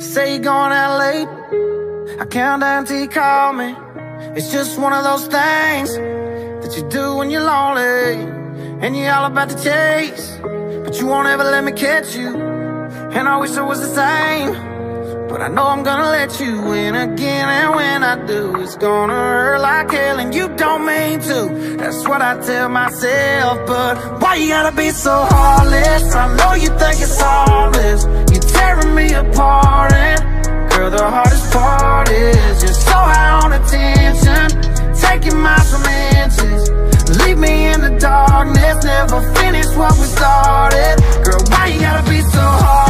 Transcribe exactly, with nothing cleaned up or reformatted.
say you're going out late, I count down till you call me. It's just one of those things that you do when you're lonely, and you're all about the chase, but you won't ever let me catch you. And I wish I was the same, but I know I'm gonna let you win again. And when I do, it's gonna hurt like hell, and you don't mean to. That's what I tell myself, but why you gotta be so heartless? I know you think it's heartless, you're tearing me apart. And girl, the hardest part is you're so high on attention, taking miles from inches. Leave me in the darkness, never finish what we started. Girl, why you gotta be so hard?